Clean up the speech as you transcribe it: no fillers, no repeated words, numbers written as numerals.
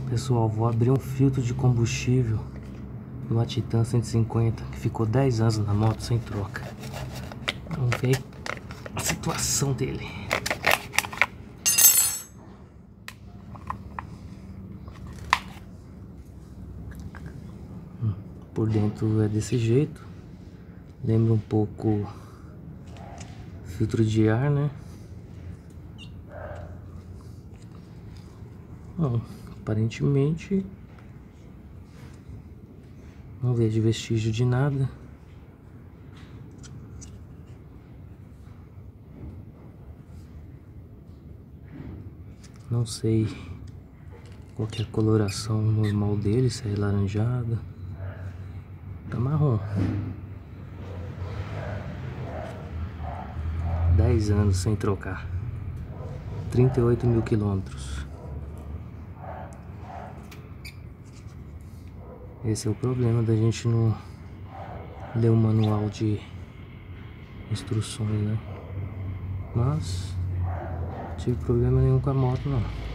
Pessoal, vou abrir um filtro de combustível numa Titan 150 que ficou 10 anos na moto sem troca. Vamos ver a situação dele. Por dentro é desse jeito. Lembra um pouco filtro de ar, né? Bom, aparentemente não vejo vestígio de nada. Não sei qual que é a coloração normal dele, se é laranjada. Tá marrom. 10 anos sem trocar. 38 mil quilômetros. Esse é o problema da gente não ler o manual de instruções, né? Mas não tive problema nenhum com a moto, não.